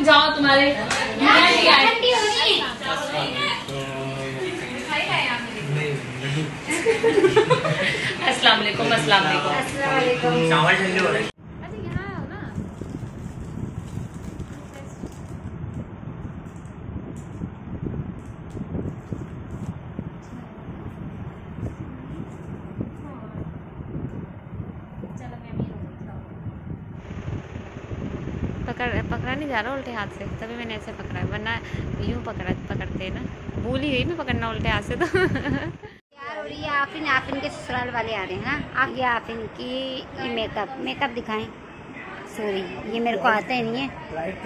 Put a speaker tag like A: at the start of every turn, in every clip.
A: जाओ तुम्हारे अस्सलाम वालेकुम। अस्सलाम वालेकुम। चावल ठंडे हो रहे हैं।
B: पकड़ा नहीं जा रहा उल्टे हाथ से, तभी मैंने ऐसे पकड़ा, वरना यूं पकड़ते ना। भूल ही गई मैं पकड़ना उल्टे हाथ से तो यार। और ये आफिन के ससुराल वाले आ रहे हैं ना। आप ये आफिन की ये मेकअप दिखाएं। सॉरी, ये मेरे को आता ही नहीं है।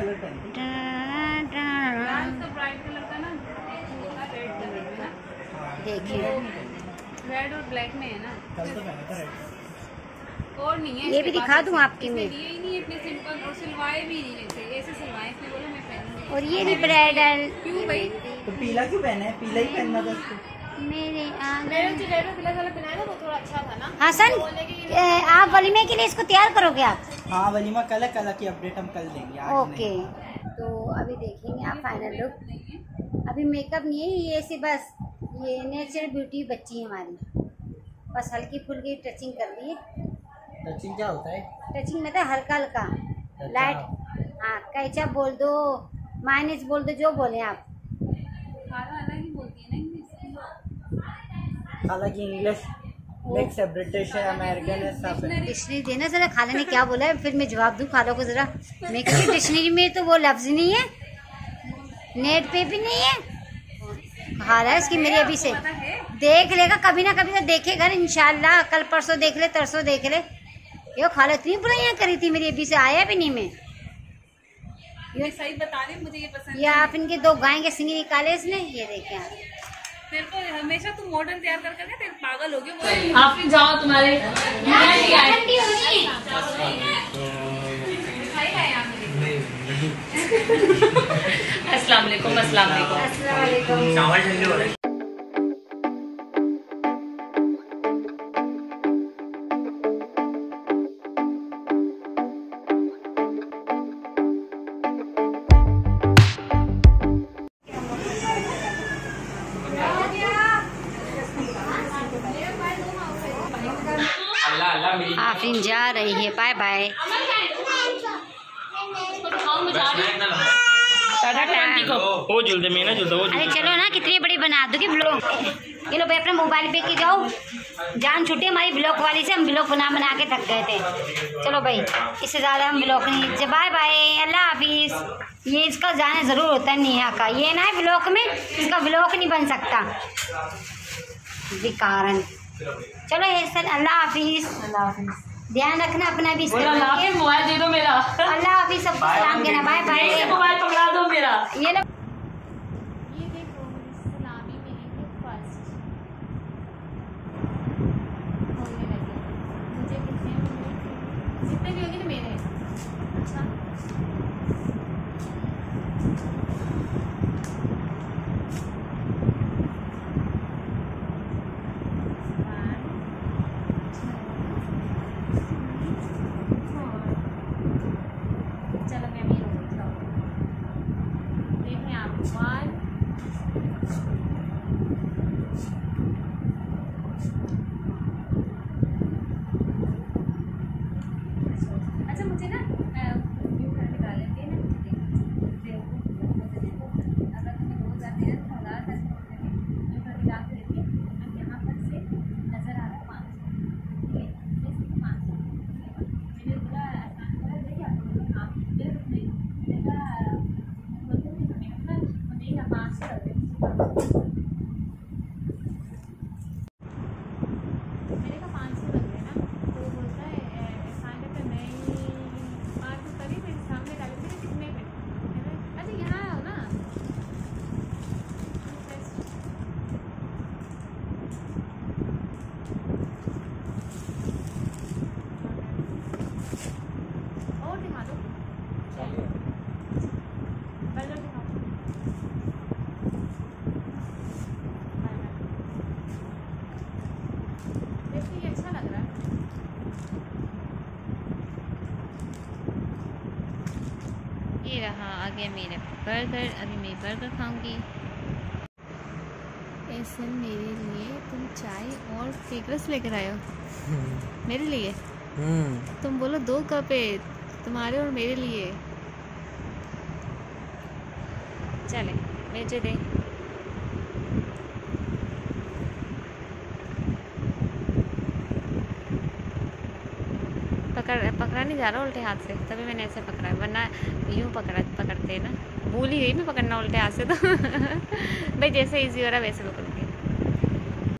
B: देखिए
A: रेड और ब्लैक में है ना, और नहीं है।
B: ये भी दिखा दूं आपकी में।
A: ये ही नहीं इतने सिंपल, और सिलवाए भी नहीं वैसे, ऐसे सिलवाए इसलिए बोला मैं पहनूंगी।
B: और ये भी ब्राइडल।
A: क्यों भाई?
C: तो पीला क्यों पहना है? पीला ही पहनना था उसको।
B: मेरे
A: पीला वाला पहनाया ना, वो थोड़ा अच्छा था ना।
B: हसन, आप वलीमे के लिए इसको तैयार करोगे आप?
C: हाँ, वलीमा कल है, कल की अपडेट हम कल देंगे, आज
B: ओके। तो अभी देखेंगे आप फाइनल लुक। अभी मेकअप नहीं है ये, ऐसे बस ये नेचुरल ब्यूटी बच्ची है हमारी, बस हल्की फुल्की टचिंग कर दी है।
C: टचिंग क्या होता है?
B: टचिंग में तो हल्का हल्का लाइट, हाँ कैचा बोल दो, माइनस बोल दो, जो बोले आप।
A: अलग ही बोलती है ना इंग्लिश।
C: हालांकि इंग्लिश मिक्स है, ब्रिटिश है, अमेरिकन है, सब है।
B: डिक्शनरी देना जरा, खाला ने क्या बोला है फिर मैं जवाब दूँ खाला को जरा। मैं कहती डिक्शनरी में तो वो लफ्ज नहीं है, नेट पे भी नहीं है। खाला इसकी मेरी अभी से देख लेगा, कभी ना कभी तो देखेगा इंशाल्लाह। कल परसों देख ले, तरसों देख ले। ये खाला इतनी बुराइयां करी थी मेरी अभी से, आया भी नहीं मैं।
A: ये सही बता रही, मुझे ये पसंद
B: ये आप इनके दो गाय के सिंग निकाले इसने, ये देखे आप।
A: तेरे को हमेशा तुम मॉडर्न तैयार कर करके तेरे पागल हो गए। आप भी जाओ तुम्हारे अस्सलाम वालेकुम। अस्सलाम वालेकुम।
C: चावल ठंडे हो रहे हैं।
B: आफरीन जा रही है, बाय बाय। अरे चलो ना, कितनी बड़ी बना दोगे ब्लॉग। ये लो भाई, अपने मोबाइल पे की जाओ। जान छुट्टी हमारी ब्लॉग वाली से, हम ब्लॉग बना के थक गए थे। चलो भाई, इससे ज़्यादा हम ब्लॉग नहीं। बाय बाय, अल्लाह हाफिज़। ये इसका जाना ज़रूर होता है नेहा का, ये ना है ब्लॉग में, इसका ब्लॉग नहीं बन सकता कारण। चलो ये सर, अल्लाह हाफिज़। अल्लाह हाफिज़, ध्यान रखना अपना भी।
A: मोबाइल दे दो मेरा।
B: अल्लाह हाफिज़, सबको सलाम कहना, बाय बाय।
A: मोबाइल पकड़ा दो मेरा।
B: ये लो,
A: ये देखो सलामी मिलेंगे फर्स्ट होने लगे। मुझे कितने होंगे, जितने भी होंगे ना मेरे। अच्छा मुझे ना निकाल लेते हैं ना, अगर तुम्हें रोज आते हैं तो हज़ार निकाल देती है। अब यहाँ पर से नज़र आ रहा है 500, ठीक है, 500 मैंने बोला आसान करा। देखिए आप हाँ नहीं आ गया मेरा बर्गर। अभी मैं बर्गर खाऊंगी। ऐसे मेरे लिए तुम चाय और केक लेकर आए हो मेरे लिए। तुम बोलो 2 कप है तुम्हारे और मेरे लिए। चले भेजे दे। पकड़ा नहीं जा रहा उल्टे हाथ से, तभी मैंने ऐसे पकड़ा, वरना यूँ पकड़ते हैं ना। भूल ही गई मैं पकड़ना उल्टे हाथ से तो भाई जैसे इजी हो रहा है वैसे पकड़ो।